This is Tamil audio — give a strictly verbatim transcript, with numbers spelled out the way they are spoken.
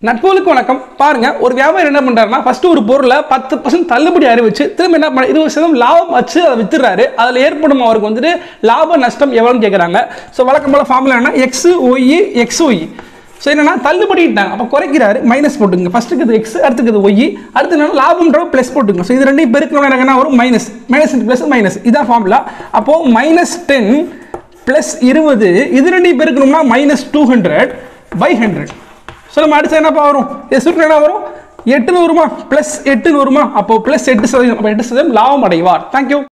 நட்புகளுக்கு வணக்கம். பாருங்க, ஒரு வியாபாரி என்ன பண்றாருன்னா ஃபர்ஸ்ட் ஒரு பொருளை பத்து பர்சன்ட் தள்ளுபடி அறிவிச்சு திரும்ப என்ன பண்ண இருபது சதவீதம் லாபம் வச்சு அதை வித்துறாரு. அதில் ஏற்படும் அவருக்கு வந்துட்டு லாப நஷ்டம் எவ்வளோன்னு கேட்குறாங்க. ஸோ வழக்கம் போல ஃபார்முலா என்ன, X Y X Y. So என்னன்னா தள்ளுபடிட்டாங்க, அப்போ குறைக்கிறாரு, மைனஸ் போட்டுங்க. ஃபர்ஸ்ட்டுக்கு இது எக்ஸ், அடுத்துக்கு இது ஒய், அடுத்து என்ன லாபம்ன்ற ப்ளஸ் போட்டுங்க. ஸோ இது ரெண்டையும் பெருக்கணும், எனக்கு என்ன வரும், மைனஸ் மைனஸ் ப்ளஸ் மைனஸ். இதான் ஃபார்முலா. அப்போ மைனஸ் டென் ப்ளஸ் இருபது, இது ரெண்டையும் பெருக்கணும்னா minus two hundred by hundred. So நம்ம அடுத்து என்னப்பா வரும், எஸ்க்கு என்ன வரும், எட்டுன்னு வருமா, ப்ளஸ் எட்டுன்னு வருமா, அப்போ ப்ளஸ் எட்டு சதவீதம், அப்போ எட்டு சதவீதம் லாபம் அடைவார். தேங்க்யூ.